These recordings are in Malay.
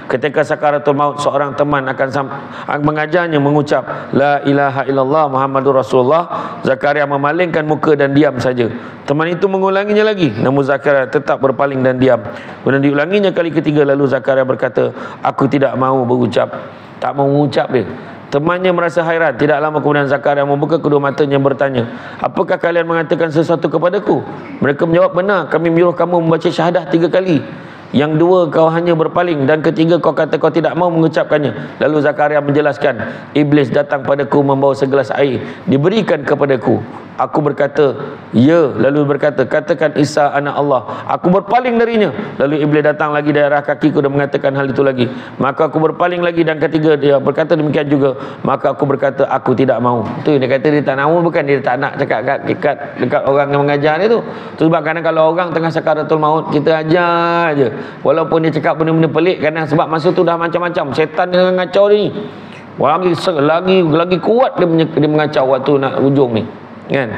Ketika sakaratul maut, seorang teman akan mengajarnya mengucap la ilaha illallah Muhammadur Rasulullah. Zakaria memalingkan muka dan diam saja. Teman itu mengulanginya lagi, namun Zakaria tetap berpaling dan diam. Kemudian diulanginya kali ketiga, lalu Zakaria berkata, aku tidak mahu berucap. Tak mahu mengucap dia. Temannya merasa hairan. Tidak lama kemudian Zakaria membuka kedua matanya bertanya, apakah kalian mengatakan sesuatu kepadaku? Mereka menjawab, benar, kami menyuruh kamu membaca syahadah 3 kali. Yang 2 kau hanya berpaling, dan ketiga kau kata kau tidak mau mengucapkannya. Lalu Zakaria menjelaskan, iblis datang padaku membawa segelas air, diberikan kepadaku. Aku berkata, ya. Lalu berkata, katakan Isa anak Allah. Aku berpaling darinya. Lalu iblis datang lagi dari arah kakiku dan mengatakan hal itu lagi. Maka aku berpaling lagi, dan ketiga dia berkata demikian juga. Maka aku berkata, aku tidak mau. Itu dia kata dia tak mau, bukan dia tak nak cakap dekat orang yang mengajar dia tu. Sebab kadang kalau orang tengah sakaratul maut, kita ajar aja. Walaupun dia cakap benda-benda pelik, kadang sebab masa tu dah macam-macam. Setan dia ngacau dia ni. Lagi kuat dia mengacau waktu nak ujung ni. Kan?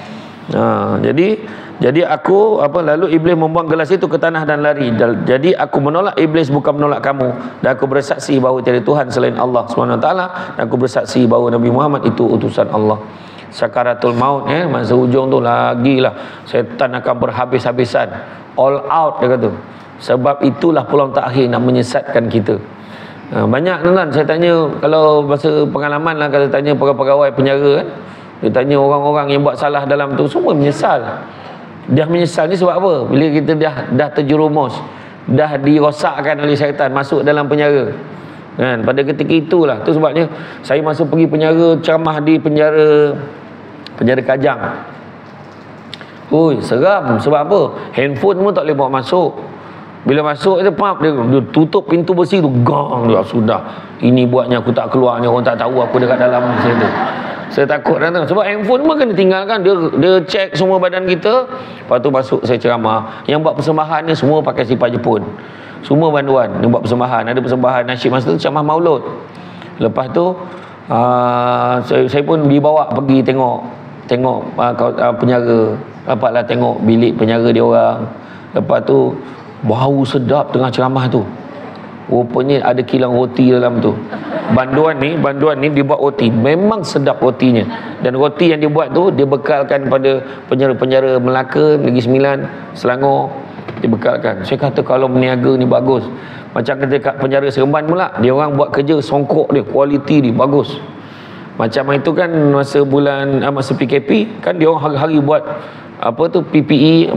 Jadi aku lalu iblis membuang gelas itu ke tanah dan lari. Jadi aku menolak iblis, bukan menolak kamu. Dan aku bersaksi bahawa tiada Tuhan selain Allah SWT. Dan aku bersaksi bahawa Nabi Muhammad itu utusan Allah. Sakaratul maut, masa hujung tu lagilah setan akan berhabis-habisan, all out dia kata. Sebab itulah peluang terakhir nak menyesatkan kita. Banyak tuan-tuan, saya tanya, kalau masa pengalaman lah, kalau tanya pegawai penjara kan, dia tanya orang-orang yang buat salah dalam tu, semua menyesal. Dia menyesal ni sebab apa? Bila kita dah terjerumus, dah dirosakkan oleh syaitan, masuk dalam penjara kan. Pada ketika itulah, tu sebabnya saya masuk pergi penjara, ceramah di penjara Kajang. Ui, seram. Sebab apa? Handphone pun tak boleh bawa masuk. Bila masuk dia tutup pintu besi tu, gang dia, sudah. Ini buatnya aku tak keluar ni, orang tak tahu aku dekat dalam situ. Saya takut dah tu. Sebab handphone pun kena tinggalkan. Dia check semua badan kita. Lepas tu masuk saya ceramah. Yang buat persembahan ni semua pakai sifar Jepun. Semua banduan yang buat persembahan. Ada persembahan nasyid masa tu ceramah maulud. Lepas tu saya pun dibawa pergi tengok penjara. Dapatlah tengok bilik penjara dia orang. Lepas tu bau sedap tengah ceramah tu. Rupanya ada kilang roti dalam tu. Banduan ni dibuat roti. Memang sedap rotinya. Dan roti yang dibuat tu dia bekalkan pada penjara-penjara Melaka, Negeri Sembilan, Selangor. Dibekalkan. Saya kata kalau berniaga ni bagus. Macam dekat penjara Seremban pula, dia orang buat kerja songkok dia, kualiti dia bagus. Macam itu kan masa PKP kan, dia orang hari-hari buat PPE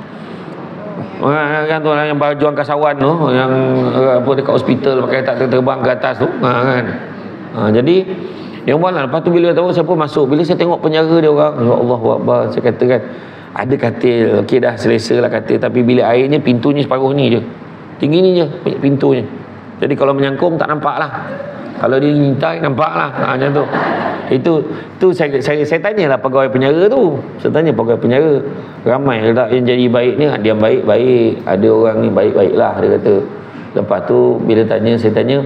kan tu yang baju angkasawan tu, yang dekat hospital pakai tak terbang ke atas tu kan. Jadi dia buatlah. Lepas tu bila tahu saya pun masuk, bila saya tengok penjara dia orang, ya Allah Akbar, saya kata kan, ada katil, okey dah selesa lah katil, tapi bilik airnya pintunya separuh ni je, tinggi ni je pintunya. Jadi kalau menyangkung tak nampak lah, kalau dia ngintai nampak lah. Macam tu. Itu saya tanyalah pegawai penjara tu. Saya tanya pegawai penjara, ramai tak yang jadi baik ni? Dia baik-baik, ada orang ni baik-baik lah, dia kata. Lepas tu bila saya tanya,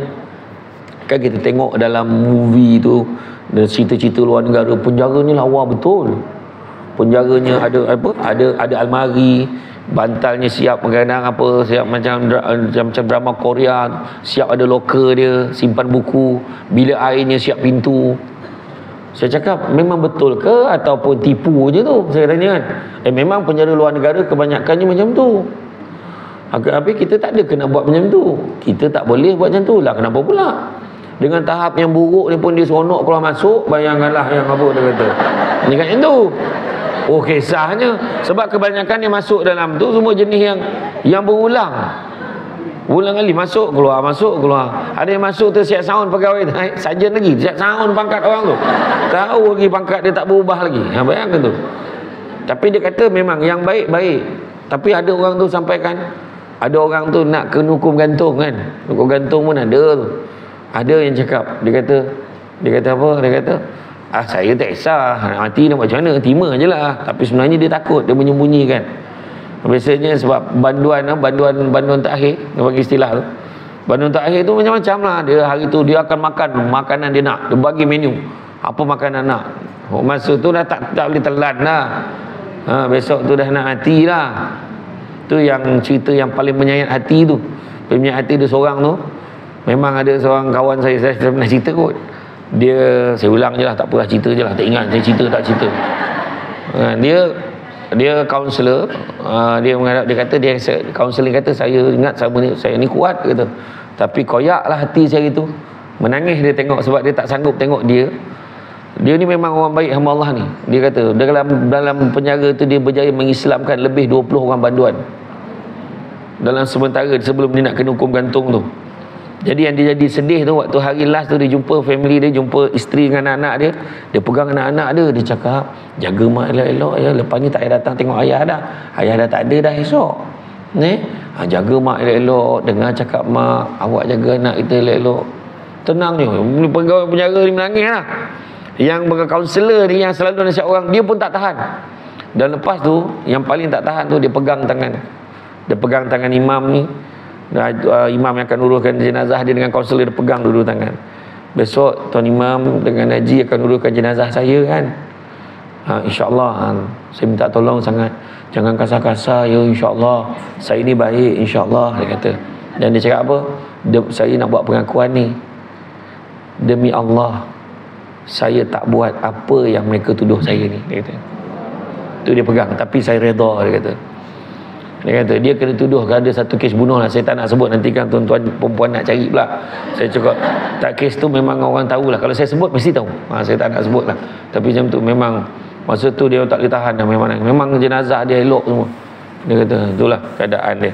kan kita tengok dalam movie tu, cerita-cerita luar negara, penjara ni lawa betul. Penjaranya ada almari, bantalnya siap kadang siap macam drama Korea, siap ada loker dia, simpan buku, bilik airnya siap pintu. Saya cakap, memang betul ke ataupun tipu je tu? Saya tanya kan. Memang penjara luar negara kebanyakannya macam tu. Habis kita tak ada kena buat macam tu. Kita tak boleh buat macam tu lah. Kenapa pula? Dengan tahap yang buruk ni pun dia seronok keluar masuk. Bayangkanlah yang apa dia kata. Ni kan yang tu. Oh, kisahnya. Sebab kebanyakan yang masuk dalam tu semua jenis yang berulang. Ulang kali masuk keluar. Ada yang masuk tu siap sound pegawai sarjan lagi, siap sound pangkat orang tu. Tahu lagi pangkat dia tak berubah lagi. Bayangkan tu. Tapi dia kata memang yang baik-baik. Tapi ada orang tu sampaikan, ada orang tu nak kena hukum gantung kan. Hukum gantung pun ada tu. Ada yang cakap, dia kata apa? Dia kata, saya tak kisah, mati nak macam mana, terima je lah. Tapi sebenarnya dia takut, dia menyembunyikan. Biasanya sebab banduan terakhir, dia bagi istilah tu. Banduan terakhir tu macam-macam lah. Dia hari tu dia akan makan makanan dia nak. Dia bagi menu. Apa makanan nak. Masa tu dah tak boleh telan lah. Besok tu dah nak mati lah. Tu yang cerita yang paling menyayat hati tu. Menyayat hati dia seorang tu. Memang ada seorang kawan saya pernah cerita kot. Saya ulang je lah, tak apalah, cerita je lah. Tak ingat saya cerita tak cerita. Dia kaunselor. Dia kata, kaunseling kata, saya ingat saya ni kuat kata. Tapi koyaklah hati saya itu. Menangis dia tengok sebab dia tak sanggup tengok dia ni memang orang baik hamba Allah ni. Dia kata dalam penjara tu dia berjaya mengislamkan lebih 20 orang banduan. Dalam sementara sebelum dia nak kena hukum gantung tu. Jadi yang dia jadi sedih tu, waktu hari last tu dia jumpa family dia, jumpa isteri dengan anak-anak dia pegang anak-anak dia cakap, jaga mak elok-elok ya, lepas ni tak payah datang tengok ayah dah tak ada dah esok ni. Jaga mak elok-elok, dengar cakap mak, awak jaga anak kita elok-elok. Tenang je. Pegawai penjara ni menangis lah. Yang kaunselor ni yang selalu nasihat orang, dia pun tak tahan. Dan lepas tu yang paling tak tahan tu, dia pegang tangan imam ni. Imam yang akan uruskan jenazah dia dengan kaunselor, dia pegang dulu tangan. Besok Tuan Imam dengan Haji akan uruskan jenazah saya kan. InsyaAllah saya minta tolong sangat, jangan kasar-kasar ya, insyaAllah saya ni baik insyaAllah, dia kata. Dan dia cakap apa, saya nak buat pengakuan ni, demi Allah saya tak buat apa yang mereka tuduh saya ni, dia kata. Tu dia pegang, tapi saya redha, dia kata. Dia kata dia kena tuduh ada satu kes bunuh lah, saya tak nak sebut, nanti kan tuan-tuan perempuan nak cari pula. Saya cakap tak, kes tu memang orang tahulah, kalau saya sebut mesti tahu. Saya tak nak sebut lah, tapi macam tu memang masa tu dia tak boleh tahan dah, memang jenazah dia elok semua. Dia kata itulah keadaan dia.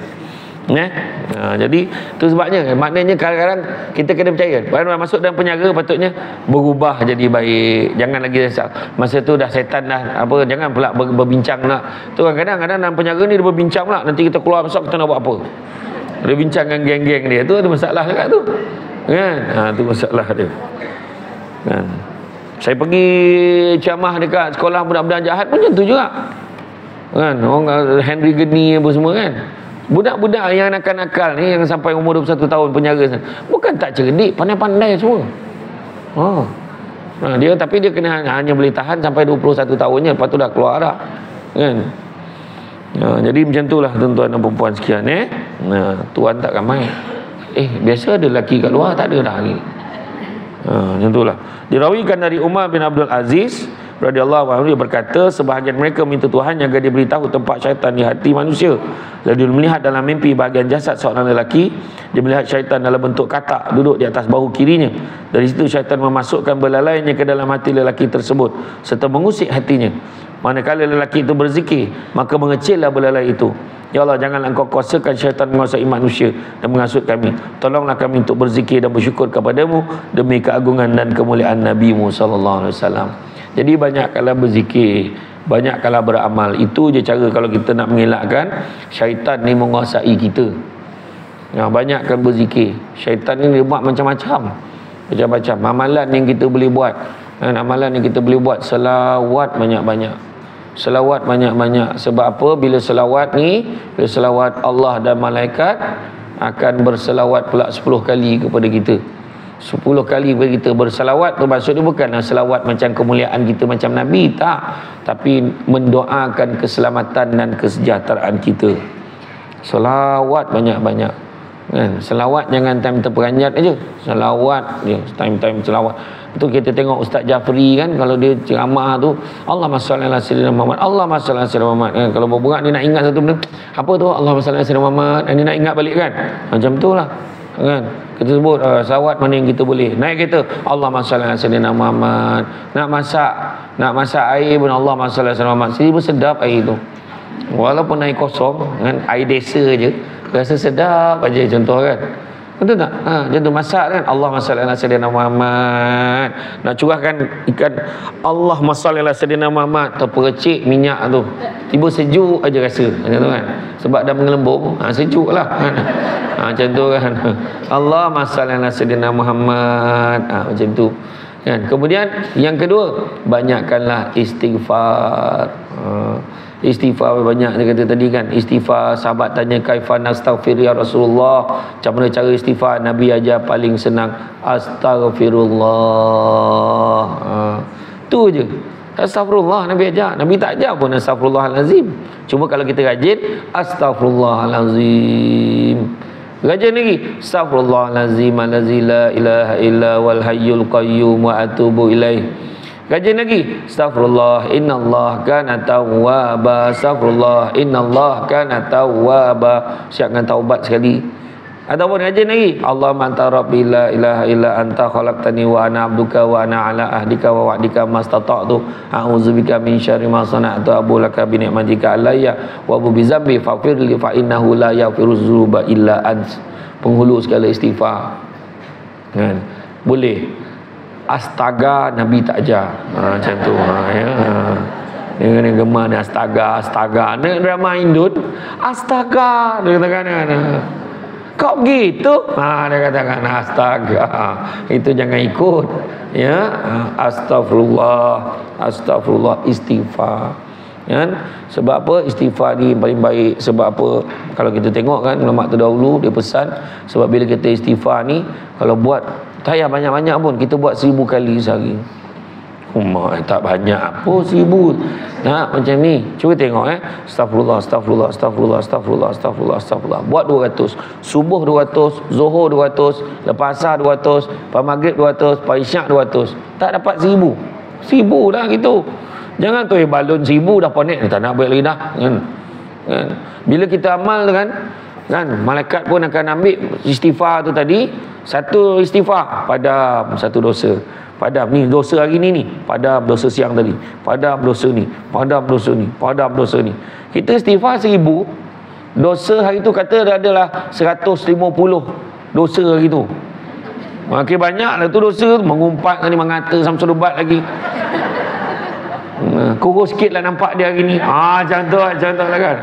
Jadi tu sebabnya, maknanya kadang-kadang kita kena percaya baru masuk dalam penjara patutnya berubah jadi baik. Jangan lagi masa tu dah setan dah apa, jangan pula berbincang nak. Tu kadang-kadang dalam penjara ni dia berbincang pula, nanti kita keluar besok kita nak buat apa. Dia bincang dengan geng-geng dia, tu ada masalah dekat tu. Kan? Tu masalah dia. Kan? Saya pergi ceramah dekat sekolah budak-budak jahat pun macam tu juga. Kan? Orang Henry Geni apa semua kan. Budak-budak yang nakal-nakal ni, yang sampai umur 21 tahun penjara, bukan tak cerdik, pandai-pandai semua. Tapi dia kena hanya boleh tahan sampai 21 tahunnya, lepas tu dah keluar dah. Kan? Jadi macam itulah tuan-tuan dan perempuan sekian. Tuan tak ramai. Biasa ada lelaki kat luar, tak ada dah ni. Macam itulah. Dirawikan dari Umar bin Abdul Aziz radhiyallahu anhu, dia berkata, sebahagian mereka minta Tuhan agar dia beritahu tempat syaitan di hati manusia. Lalu dia melihat dalam mimpi bahagian jasad seorang lelaki. Dia melihat syaitan dalam bentuk katak duduk di atas bahu kirinya. Dari situ syaitan memasukkan belalainya ke dalam hati lelaki tersebut serta mengusik hatinya. Manakala lelaki itu berzikir, maka mengecillah belalai itu. Ya Allah, janganlah engkau kuasakan syaitan menguasai manusia dan menghasut kami. Tolonglah kami untuk berzikir dan bersyukur kepadamu demi keagungan dan kemuliaan Nabi-Mu sallallahu alaihi wasallam. Jadi banyaklah berzikir, banyaklah beramal. Itu je cara kalau kita nak mengelakkan syaitan ni menguasai kita. Banyakkan berzikir. Syaitan ni dia buat macam-macam. Amalan yang kita boleh buat. Amalan yang kita boleh buat, selawat banyak-banyak. Selawat banyak-banyak. Sebab apa? Bila selawat Allah dan malaikat akan berselawat pula 10 kali kepada kita. 10 kali kita bersalawat tu, maksudnya bukanlah selawat macam kemuliaan kita macam Nabi, tak, tapi mendoakan keselamatan dan kesejahteraan kita. Selawat banyak-banyak kan? Selawat jangan time terperanjat aja, selawat je, time-time selawat. Itu kita tengok Ustaz Jafri kan, kalau dia ceramah tu Allahumma shalli ala sayyidina Muhammad, Allahumma shalli ala sayyidina Muhammad kan? Kalau berbuat dia nak ingat satu benda, apa tu Allahumma shalli ala sayyidina Muhammad, dia nak ingat balik kan, macam tu lah kan. Kita sebut salawat mana yang kita boleh. Naik kereta, Allahumma shalli ala sayyidina Muhammad. Nak masak air pun Allahumma shalli ala sayyidina Muhammad. Seribu sedap air tu, walaupun air kosong kan, air desa je rasa sedap aja, contoh kan. Betul tak? Macam tu masak kan, Allahumma shalli ala sayyidina Muhammad. Nak curahkan ikan, Allahumma shalli ala sayyidina Muhammad, terpercik minyak tu, tiba sejuk aja rasa macam tu kan, sebab dah mengelembung, sejuk lah kan. Macam tu kan, Allahumma shalli ala sayyidina Muhammad, macam tu kan. Kemudian yang kedua, banyakkanlah istighfar. Istighfar banyak, dia kata tadi kan, istighfar. Sahabat tanya, kaifa nastaghfir ya Rasulullah, macam mana cara istighfar? Nabi ajar paling senang, astaghfirullah. Tu je, astaghfirullah Nabi ajar. Nabi tak ajar pun astaghfirullahalazim. Cuma kalau kita rajin, astaghfirullahalazim. Rajin lagi. Astaghfirullahalazim allazi la ilaha illa wal hayyul qayyum wa atubu ilaih. Rajin lagi. Astaghfirullah innallah kana tawwaba. Astaghfirullah innallah kana tawwaba. Siapkan taubat sekali. Ataupun rajin lagi. Allahumma anta rabbi la ilaha illa anta khalaqtani wa ana abduka wa ana ala ahdika wa wa'dika mastata'tu a'udzubika min syarri ma sana'tu abu laka bi ni'matika alayya wa abu bi dzambi faghfirli fa innahu la yaghfiru dzunuba illa ant. Penghulu segala istighfar. Kan? Boleh. Astaga Nabi tak ajar. Macam tu. Ya. Dia gemar ni astaga. Ni drama Indon. Astaga. Dia katakan kau gitu, dia katakan astaga, itu jangan ikut, ya. Astagfirullah, istighfar, kan? Sebab apa istighfar ni paling baik? Sebab apa? Kalau kita tengok kan ulama terdahulu dia pesan, sebab bila kita istighfar ni, kalau buat tak payah banyak-banyak pun, kita buat 1000 kali sehari. Tak banyak apa 1000. Nah, macam ni. Cuba tengok Astagfirullah. Buat 200. Subuh 200, Zuhur 200, lepas Asar 200, lepas Maghrib 200, lepas Isyak 200. Tak dapat 1000. 1000 dah gitu. Jangan tu balon 1000 dah ponek, tak nak buat lagi dah. Kan? Bila kita amal kan, malaikat pun akan ambil istighfar tu tadi, satu istighfar padam satu dosa. Padam ni dosa hari ni, padam dosa siang tadi, padam dosa ni, padam dosa ni, padam dosa ni. Kita istighfar 1000, dosa hari tu kata adalah 150 dosa hari tu. Makin banyak lah tu dosa, mengumpat ni, mengata sampai debat lagi. Kurus sikit lah nampak dia hari ni. Macam tu lah kan.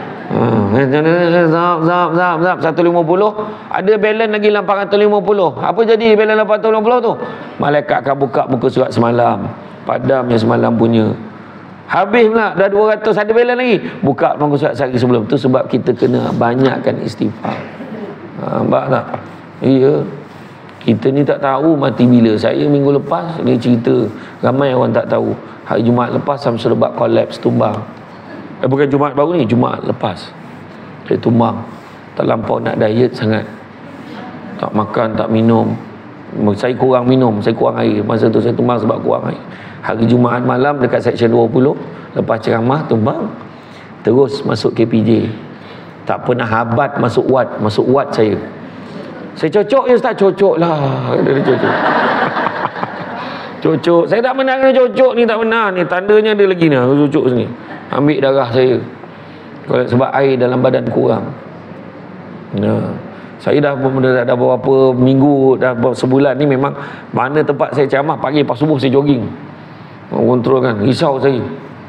150, ada balance lagi 850. Apa jadi balance 850 tu? Malaikat akan buka muka surat semalam, padam yang semalam punya. Habis pula dah 200, ada balance lagi, buka muka surat sehari sebelum tu. Sebab kita kena banyakkan istighfar. Nampak tak? Iya. Kita ni tak tahu mati bila. Saya minggu lepas ni cerita, ramai orang tak tahu. Hari Jumaat lepas Samsul Lebat kolaps, tumbang. Bukan Jumaat baru ni, Jumaat lepas saya tumbang. Tak lampau nak diet sangat, tak makan, tak minum. Saya kurang minum, saya kurang air. Masa tu saya tumbang sebab kurang air. Hari Jumaat malam dekat section 20, lepas ceramah tumbang, terus masuk KPJ. Tak pernah habat masuk wad saya cocok je Ustaz. Cocok lah dia cocok. Cocok, saya tak pernah kena cocok ni, tak pernah ni. Tandanya dia lagi ni, cocok sini, ambil darah saya sebab air dalam badan kurang. Saya dah beberapa minggu, dah sebulan ni memang mana tempat saya ceramah pagi pas subuh saya jogging, kontrolkan. Risau saya,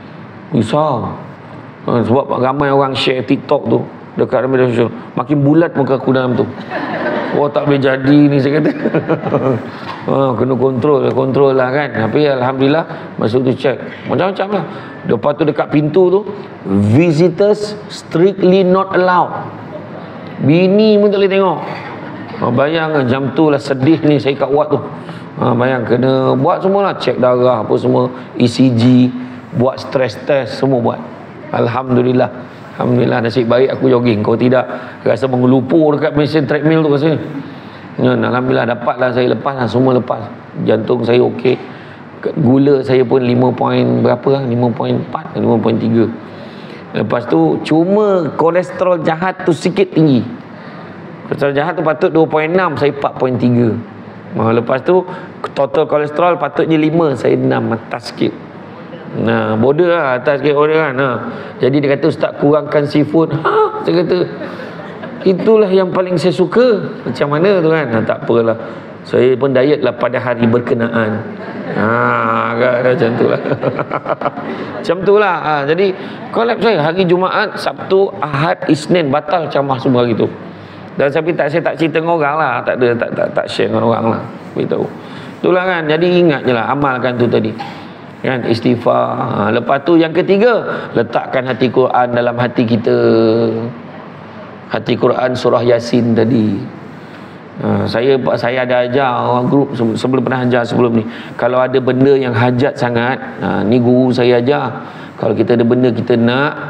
sebab ramai orang share TikTok tu dekat media sosial, makin bulat muka aku dalam tu. Tak boleh jadi ni, saya kata. Kena kontrol lah kan. Tapi alhamdulillah masuk tu check macam-macam lah. Lepas tu dekat pintu tu, visitors strictly not allowed. Bini pun tak boleh tengok. Bayang jam tu lah sedih ni saya kat ward tu. Bayang kena buat semua lah, check darah apa semua, ECG, buat stress test, semua buat. Alhamdulillah nasib baik aku jogging. Kalau tidak rasa mengelupur dekat mesin treadmill tu rasanya. Alhamdulillah dapatlah saya lepas, semua lepas. Jantung saya okey. Gula saya pun 5 berapa lah, 5.4 5.3. Lepas tu cuma kolesterol jahat tu sikit tinggi. Kolesterol jahat tu patut 2.6, saya 4.3. Lepas tu total kolesterol patutnya 5, saya 6, atas sikit. Border lah, atas sikit border kan. Jadi dia kata, Ustaz kurangkan seafood. Saya kata itulah yang paling saya suka. Macam mana tu kan. Tak apalah, saya pun diet lah pada hari berkenaan. Macam tu lah. Macam tu lah. Jadi kolaps saya hari Jumaat, Sabtu, Ahad, Isnin batal ceramah semua hari tu. Dan saya tak cerita dengan orang lah, tak share dengan orang lah, beritahu. Itulah kan. Jadi ingat je lah, amalkan tu tadi kan, istighfar. Lepas tu yang ketiga, letakkan hati Quran dalam hati kita. Hati Quran surah Yasin tadi. Saya ada ajar orang grup sebelum pernah ajar sebelum ni. Kalau ada benda yang hajat sangat, ni guru saya ajar. Kalau kita ada benda kita nak,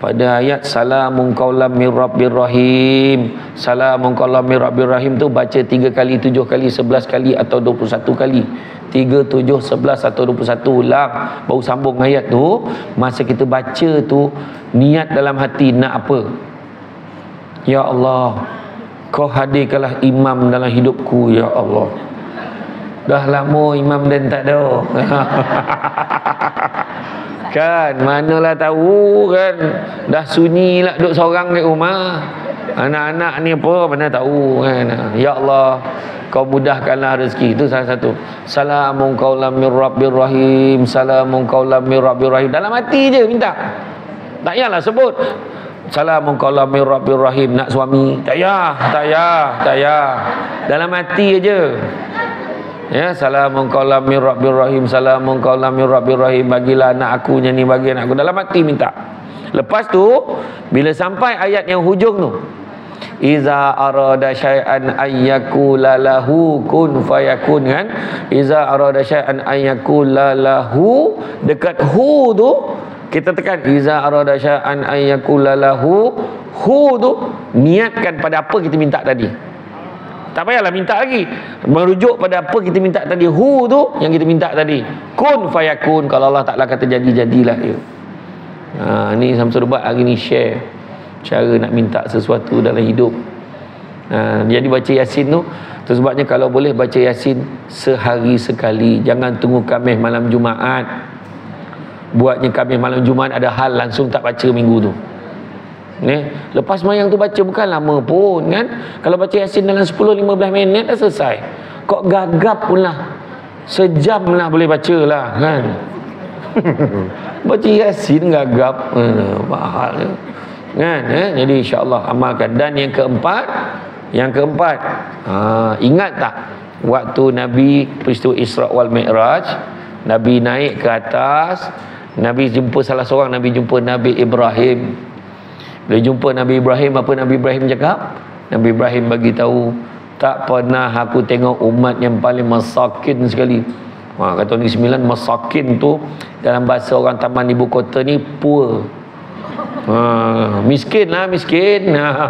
pada ayat salamun qaulam mir rabbir rahim. Salamun qaulam mir rabbir rahim tu baca 3 kali, 7 kali, 11 kali atau 21 kali. 3, 7, 11 atau 21 ulang baru sambung ayat tu. Masa kita baca tu niat dalam hati nak apa? Ya Allah, kau hadirkanlah imam dalam hidupku ya Allah. Dah lama imam dan tak ada. Kan manalah tahu kan, dah sunyi lah duduk seorang kat rumah, anak-anak ni apa mana tahu kan. Ya Allah, kau mudahkanlah rezeki. Itu salah satu. Salamun qaulam mir rabbir rahim. Salamun qaulam mir rabbir rahim. Dalam hati je minta, tak payahlah sebut salamun qaulam mir rabbir rahim. Nak suami tak payah, dalam hati aja. Ya, salamun qaulam mir rabbir rahim, salamun qaulam mir rabbir rahim. Bagilah anak aku yang ni, bagi anak aku. Dalam hati minta. Lepas tu bila sampai ayat yang hujung tu, iza arada syai'an ayyakula lahu kun fayakun, kan? Iza arada syai'an ayyakula lahu, dekat hu tu kita tekan iza arada syai'an ayyakula lahu. Hu tu niatkan pada apa kita minta tadi. Tak payahlah minta lagi, merujuk pada apa kita minta tadi. Hu tu yang kita minta tadi. Kun fayakun. Kalau Allah Ta'ala kata jadi, jadilah dia. Ni Samsul Ubat hari ni share cara nak minta sesuatu dalam hidup. Jadi baca Yasin tu sebabnya kalau boleh baca Yasin sehari sekali. Jangan tunggu Khamis malam Jumaat. Buatnya Khamis malam Jumaat ada hal langsung tak baca minggu tu. Lepas mayang tu baca bukan lama pun kan. Kalau baca Yasin dalam 10-15 minit dah selesai. Kok gagap pun lah, sejam lah boleh baca lah kan. Baca Yasin gagap, mahal kan. Jadi insyaAllah amalkan. Dan yang keempat, ingat tak waktu Nabi peristiwa Isra wal Mi'raj, Nabi naik ke atas, Nabi jumpa salah seorang, Nabi jumpa Nabi Ibrahim. Bila jumpa Nabi Ibrahim, apa Nabi Ibrahim cakap? Nabi Ibrahim bagi tahu, tak pernah aku tengok umat yang paling masakin sekali. Kata Negeri Sembilan, masakin tu dalam bahasa orang taman ibu kota ni poor. Miskin lah, miskin.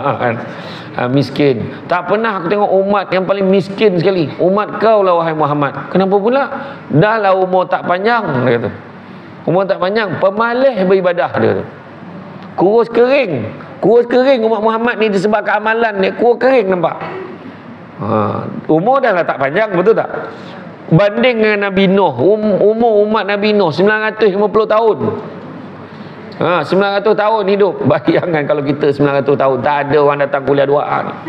Miskin. Tak pernah aku tengok umat yang paling miskin sekali. Umat kau lah wahai Muhammad. Kenapa pula? Dah lah umur tak panjang, dia kata. Umur tak panjang, pemalih beribadah, dia kata. Kurus kering umat Muhammad ni disebabkan amalan dia, kurus kering nampak. Umur dah lah tak panjang, betul tak? Banding dengan Nabi Nuh, umur umat Nabi Nuh 950 tahun. 900 tahun hidup. Bayangkan kalau kita 900 tahun, tak ada orang datang kuliah doa ni.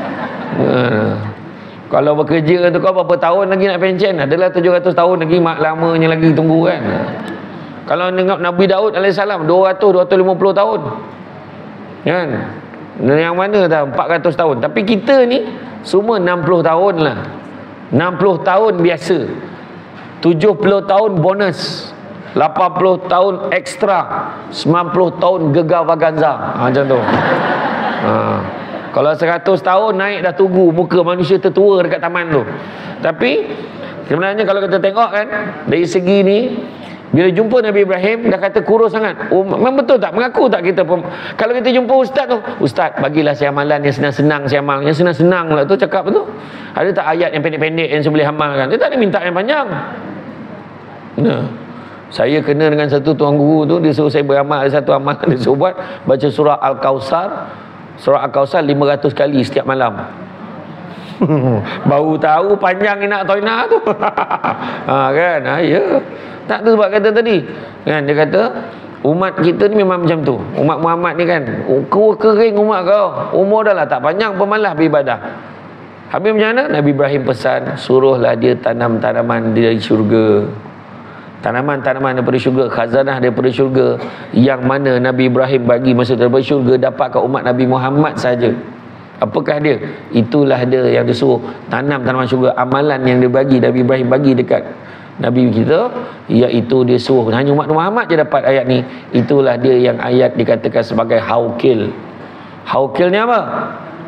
Kalau bekerja tu kau berapa tahun lagi nak pencen? Adalah 700 tahun lagi, mak lamanya lagi tunggu kan. Kalau tengok Nabi Daud AS 200-250 tahun kan. Yang mana dah 400 tahun. Tapi kita ni semua 60 tahun lah. 60 tahun biasa, 70 tahun bonus, 80 tahun ekstra, 90 tahun gegar vaganza. Macam tu. Kalau 100 tahun naik dah tunggu muka manusia tertua dekat taman tu. Tapi sebenarnya kalau kita tengok kan, dari segi ni, bila jumpa Nabi Ibrahim dah kata kurus sangat. Memang betul tak? Mengaku tak kita kalau kita jumpa ustaz tu, ustaz bagilah saya amalan yang senang-senang, saya amal yang senang-senang lah tu, cakap tu. Ada tak ayat yang pendek-pendek yang saya boleh amalkan? Dia tak ada minta yang panjang. Saya kena dengan satu tuan guru tu, dia suruh saya beramal, ada satu amalan dia suruh buat, baca surah Al-Kausar. Surah Al-Kausar 500 kali setiap malam. Baru tahu panjang nak toina tu. Kan? Ya. Tak tu sebab kata tadi kan, dia kata umat kita ni memang macam tu. Umat Muhammad ni kan, kering umat kau, umur dah lah tak panjang, pemalas beribadah. Habis macam mana? Nabi Ibrahim pesan, suruhlah dia tanam tanaman dari syurga. Tanaman-tanaman daripada syurga, khazanah daripada syurga, yang mana Nabi Ibrahim bagi masa daripada syurga dapat ke umat Nabi Muhammad saja. Apakah dia? Itulah dia yang disuruh tanam tanaman syurga. Amalan yang dia bagi, Nabi Ibrahim bagi dekat Nabi kita, iaitu dia suruh hanya umat Muhammad je dapat ayat ni. Itulah dia yang ayat dikatakan sebagai haukil. Haukilnya apa?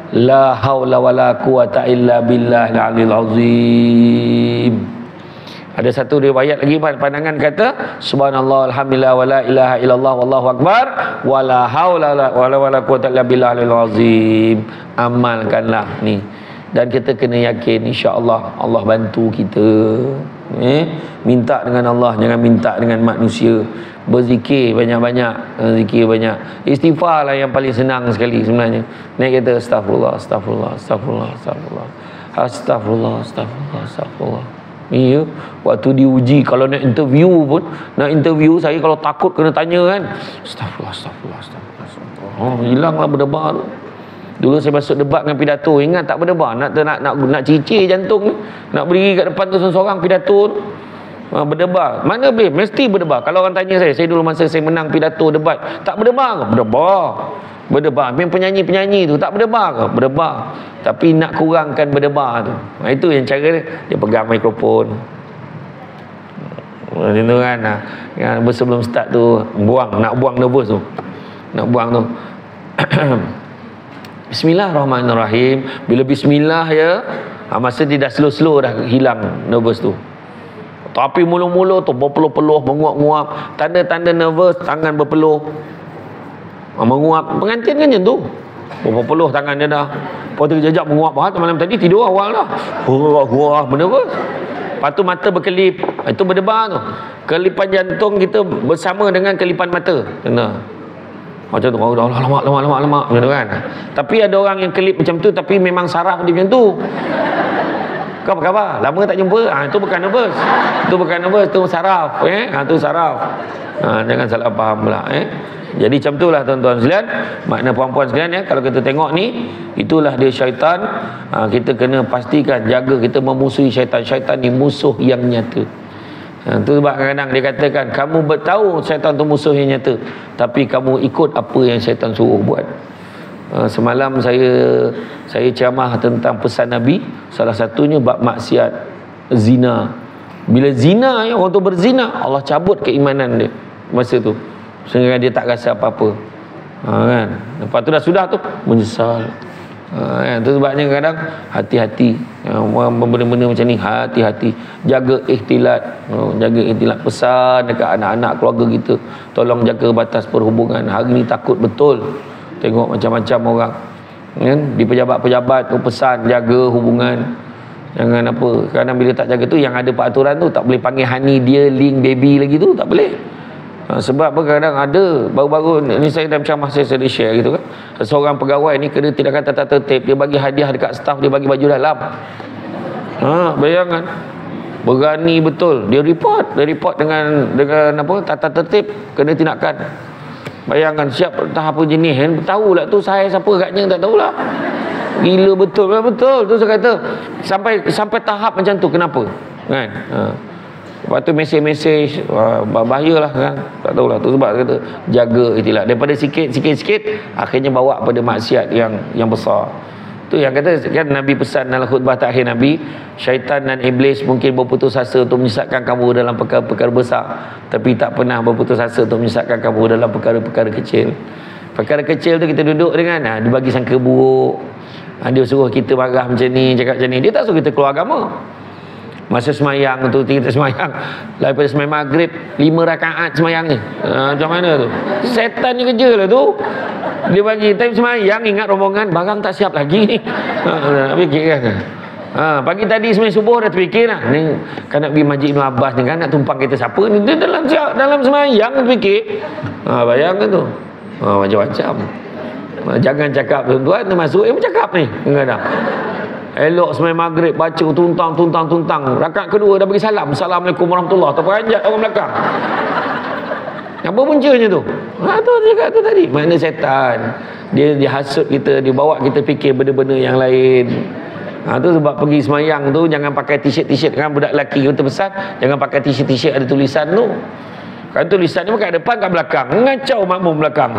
La haula wala quwata illa billahil aliyil azim. Ada satu riwayat lagi pandangan kata subhanallah alhamdulillah wala ilaha illallah wallahu akbar wala haula wala quwwata illa billahil azim. Amalkanlah ni, dan kita kena yakin insya-Allah Allah bantu kita. Minta dengan Allah, jangan minta dengan manusia. Berzikir banyak-banyak, zikir banyak. Istighfar lah yang paling senang sekali sebenarnya. Naik kata astagfirullah astagfirullah astagfirullah astagfirullah astagfirullah astagfirullah astagfirullah. Iya, waktu diuji kalau nak interview pun, saya kalau takut kena tanya kan, astagfirullah astagfirullah astagfirullah astagfirullah. Oh, hilanglah berdebar tu. Dulu saya masuk debat dengan pidato, ingat tak berdebar, nak cicir jantung ni, nak berdiri kat depan tu seorang pidato tu. Berdebar, mana boleh, mesti berdebar. Kalau orang tanya saya dulu masa saya menang pidato debat, tak berdebar ke? Berdebar. Memang penyanyi tu tak berdebar ke? Berdebar. Tapi nak kurangkan berdebar tu. Itu yang cara dia pegang mikrofon. Macam tu kan. Sebelum start tu nak buang nervous tu. Nak buang tu. Bismillahirrahmanirrahim. Bila bismillah ya, masa dia dah slow-slow dah hilang nervous tu. Tapi mula-mula tu berpeluh-peluh, menguap-nguap, tanda-tanda nervous, tangan berpeluh, menguap. Pengantin kan macam tu, berpeluh tangan dia dah. Lepas tu kejap menguap. Malam tadi tidur awal dah, nervous. Lepas tu mata berkelip, itu berdebar tu. Kelipan jantung kita bersama dengan kelipan mata, kena macam tu. Lama macam tu kan. Tapi ada orang yang kelip macam tu, tapi memang saraf dia macam tu. Kau apa khabar? Lama tak jumpa. Itu bukan nervous. Itu saraf. Itu saraf. Jangan salah faham pula. Jadi macam itulah tuan-tuan sekalian. Makna puan-puan sekalian kalau kita tengok ni, itulah dia syaitan. Kita kena pastikan jaga kita memusuhi syaitan. Syaitan ni musuh yang nyata. Itu sebab kadang-kadang dia katakan kamu bertahu syaitan tu musuh yang nyata, tapi kamu ikut apa yang syaitan suruh buat. Semalam saya ceramah tentang pesan Nabi, salah satunya bab maksiat zina. Bila zina orang tu berzina, Allah cabut keimanan dia masa tu, sehingga dia tak rasa apa-apa. Kan, lepas tu dah sudah tu menyesal. Itu sebabnya kadang hati-hati benda-benda macam ni, hati-hati, jaga ikhtilat, pesan dekat anak-anak keluarga kita, tolong jaga batas perhubungan. Hari ni takut betul tengok macam-macam orang kan, di pejabat-pejabat tu pesan jaga hubungan, jangan apa. Kadang bila tak jaga tu, yang ada peraturan tu tak boleh panggil honey dia, link baby lagi tu tak boleh. Sebab apa, kadang ada baru-baru ni saya dalam ceramah saya share gitu kan, seorang pegawai ni kena tindakan tata tertib, dia bagi hadiah dekat staff, dia bagi baju dalam. Bayangkan, berani betul dia report dengan apa, tata tertib, kena tindakan. Bayangkan, siap tahap apa jenis kan, tahulah tu saya siapa agaknya, tak tahulah. Gila betul tu saya kata, sampai tahap macam tu. Kenapa kan? Lepas tu mesej bahayalah kan, tak tahulah. Tu sebab kata jaga ikhtilat, daripada sikit akhirnya bawa pada maksiat yang besar. Tu yang kata kan Nabi pesan dalam khutbah terakhir Nabi, syaitan dan iblis mungkin berputus asa untuk menyesatkan kamu dalam perkara-perkara besar, tapi tak pernah berputus asa untuk menyesatkan kamu dalam perkara-perkara kecil. Perkara kecil tu kita duduk dengan dia bagi sangka buruk, dia suruh kita marah macam ni, cakap macam ni, dia tak suruh kita keluar agama. Masa semayang tu, kita semayang daripada semayang maghrib 5 rakaat semayang ni, macam mana tu, setan ni kerja lah tu. Dia bagi time semayang, ingat rombongan barang tak siap lagi ni. Nak fikir kan. Pagi tadi semayang subuh dah terfikir lah, ni kan nak pergi Masjid Ibn Abbas ni kan, nak tumpang kereta siapa ni, dia dalam semayang terfikir. Bayangkan tu. Macam-macam. Jangan cakap tuan-tuan, dia masuk bercakap ni kadang-kadang. Elok semayang maghrib baca tuntang. Rakaat kedua dah bagi salam, Assalamualaikum warahmatullahi, terperanjat orang belakang. Apa puncanya tu? Tu cakap tu tadi, makna setan dia hasut kita, dia bawa kita fikir benda-benda yang lain. Tu sebab pergi semayang tu jangan pakai t-shirt kan, budak lelaki kita pesan jangan pakai t-shirt ada tulisan tu kan, tulisan ni bukan kat depan, kat belakang. Ngacau makmum belakang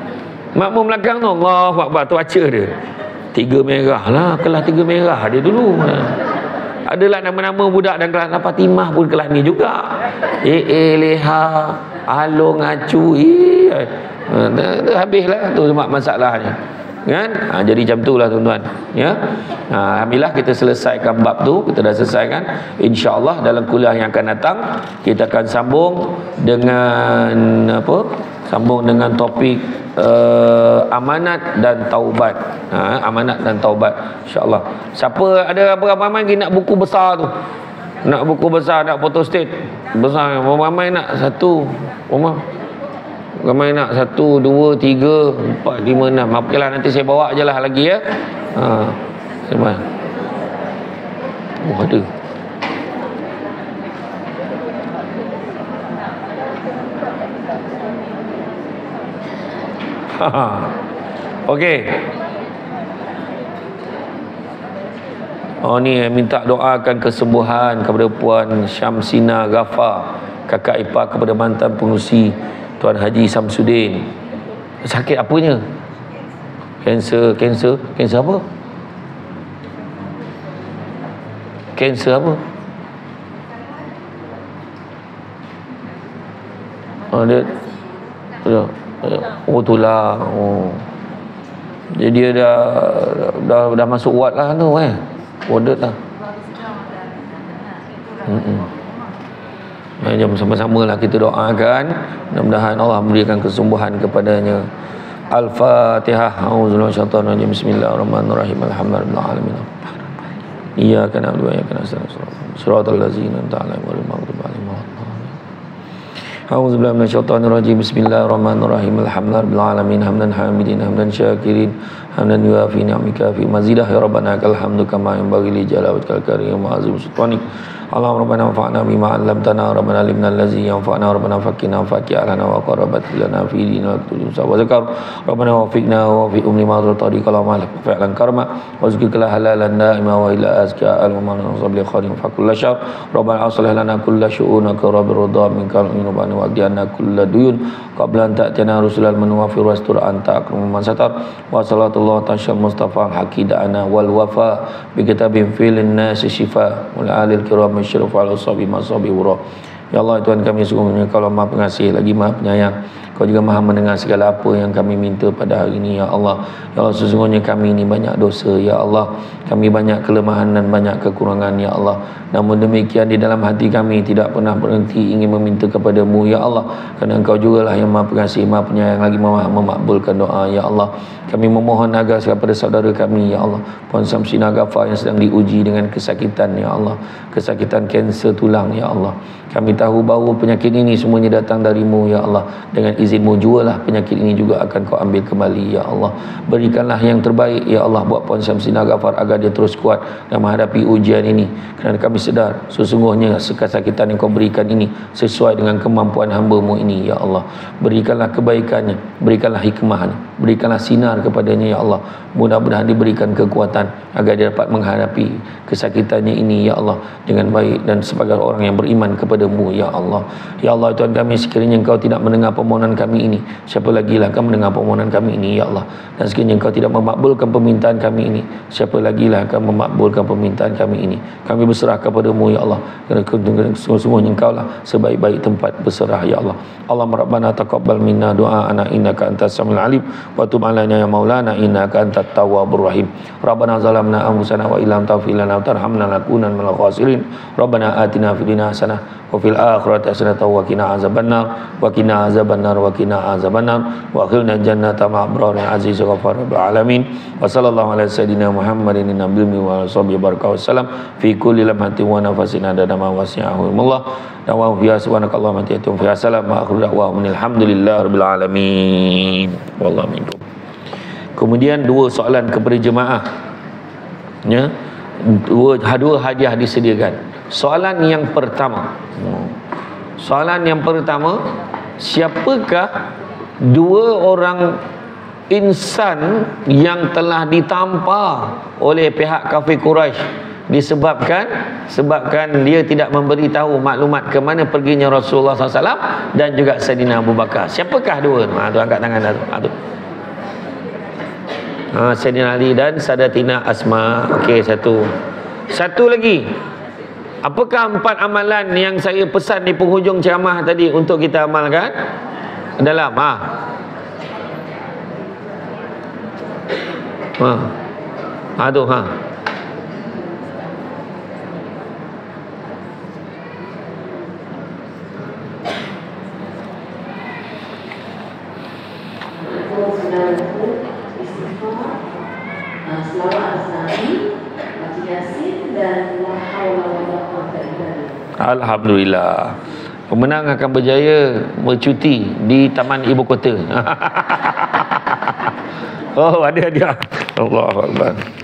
tu, Allahu Akbar, tu baca dia 3 merah lah, kelas 3 merah dia dulu. Adalah nama-nama budak dan kelas Fatimah pun kelas ni juga. Leha, Along, Acu. Habislah tu sebab masalahnya. kan? Jadi macam itulah tuan-tuan, ya. Alhamdulillah kita selesaikan bab tu, kita dah selesaikan. Insya-Allah dalam kuliah yang akan datang kita akan sambung dengan apa? Sambung dengan topik amanat dan taubat. Amanat dan taubat, insya-Allah. Siapa ada ramai lagi nak buku besar tu? Nak buku besar, nak photostat besar, ramai nak satu, ramai nak 1, 2, 3, 4, 5, 6. Okeylah, nanti saya bawa je lah lagi, ya. Sama. Ada. Okey. Ni minta doakan kesembuhan kepada Puan Syamsina Ghafar, kakak ipar kepada mantan pengurusi Tuan Haji Samsudin. Sakit apanya? Kanser apa? Kanser apa? Dia tulang. Jadi dia dah masuk ward lah tu, warded lah. Jom sama-sama lah kita doakan, mudah-mudahan Allah memberikan kesembuhan kepadanya. Al-Fatihah. A'udzubillahi minasyaitonir rajim. Bismillahirrahmanirrahim. Alhamdulillahirabbil alamin. Iyyaka na'budu wa iyyaka nasta'in. Shiratal ladzina an'amta 'alaihim ghairil maghdubi 'alaihim waladdallin. A'udzubillahi minasyaitonir rajim. Bismillahirrahmanirrahim. Alhamdulillahirabbil alamin. Hamdan hamidin, hamdan syakirin, hamdan yuafi ni'amika fi mazidah ya rabbana lakal hamdu kama yanbaghi li jalali wajhikal karim wa 'azimi sultanik. Allahumma rabbana anfa'na bima 'allamtana rabbana alimna allazi yanfa'una rabbana faqqina faqi'alana wa qarabat lana fi dinina wa zakar rabbana wafiqna wa fi umri ma tariqa la malak fa'lan karma wa zikra halalan da'ima wa ila azka al-umman sabli khadim fa kullu syar rabbana aslih lana kulla syu'una ka rabbir ridha minka minubana wa qiyana kulla duyun qabla an ta'tina rusulal manwafir wastur anta akram man satar wa sallallahu ta'ala mustafa haqidana wal wafa bi kitabin fil nas shifa wal alil kiram masyaruf al usabi masabi wura. Ya Allah, Tuhan kami sungguhnya Kau Maha Pengasih lagi Maha Penyayang. Kau juga Maha mendengar segala apa yang kami minta pada hari ini, ya Allah. Ya Allah, sesungguhnya kami ini banyak dosa, ya Allah. Kami banyak kelemahan dan banyak kekurangan, ya Allah. Namun demikian di dalam hati kami tidak pernah berhenti ingin meminta kepadamu, ya Allah. Kerana Engkau jugalah yang Maha Pengasih, Maha Penyayang lagi Maha memakbulkan doa, ya Allah. Kami memohon agar kepada saudara kami, ya Allah, Puan Syamsina Ghafar yang sedang diuji dengan kesakitan, ya Allah. Kesakitan kanser tulang, ya Allah. Kami tahu bahawa penyakit ini semuanya datang darimu, ya Allah. Dengan izin-Mu jugalah penyakit ini juga akan Kau ambil kembali, ya Allah. Berikanlah yang terbaik, ya Allah, buat Puan Syamsina Ghafar agar dia terus kuat dan menghadapi ujian ini. Kerana kami sedar sesungguhnya kesakitan yang Kau berikan ini sesuai dengan kemampuan hamba-Mu ini, ya Allah. Berikanlah kebaikannya, berikanlah hikmahnya, berikanlah sinar kepadanya, ya Allah. Mudah-mudahan diberikan kekuatan agar dia dapat menghadapi kesakitannya ini, ya Allah, dengan baik dan sebagai orang yang beriman kepada-Mu, ya Allah. Ya Allah, Tuhan kami, sekiranya Engkau tidak mendengar permohonan kami ini, siapa lagi lah akan mendengar permohonan kami ini, ya Allah. Dan sekiranya Engkau tidak memakbulkan permintaan kami ini, siapa lagi lah akan memakbulkan permintaan kami ini. Kami berserah kepada-Mu, ya Allah. Kerana sesungguhnya Engkau lah sebaik-baik tempat berserah, ya Allah. Allahumma rabbana taqabbal minna du'aana innaka antas samiul alim wa tub alaina ya maulana innaka antat tawwabur rahim. Rabbana zalamna anfusana wa illam taghfir lana wa tarhamna lanakunanna minal khasirin. Rabbana atina fid dunya hasanah wa fil akhirati hasanah wa qina azabannar wa qina azabannar wa qina azabannar wa akhilna jannata ma'a abrarin aziz ghafar rabbil alamin. Wa sallallahu ala sayidina Muhammadin nabiyyi wa sahbihi baraka wasallam fi kulli lamhatin wa nafasin adada ma wasi'ahu Allah. Dawa fiha subhanakallah wa tiyatum fiha salam wa akhiru da'wahum alhamdulillah rabbil alamin. Wallahu minkum. Kemudian dua soalan kepada jemaah, ya. Dua hadiah disediakan. Soalan yang pertama, siapakah dua orang insan yang telah ditampar oleh pihak kafir Quraisy disebabkan dia tidak memberitahu maklumat ke mana perginya Rasulullah SAW dan juga Saidina Abu Bakar? Siapakah dua? Tu angkat tangan tu. Saidina Ali dan Sadatina Asma. Okey, satu lagi. Apakah 4 amalan yang saya pesan di penghujung ceramah tadi untuk kita amalkan? Dalam Tu ha. Alhamdulillah. Pemenang akan berjaya bercuti di Taman Ibu Kota. Oh, ada dia. Allahu Akbar.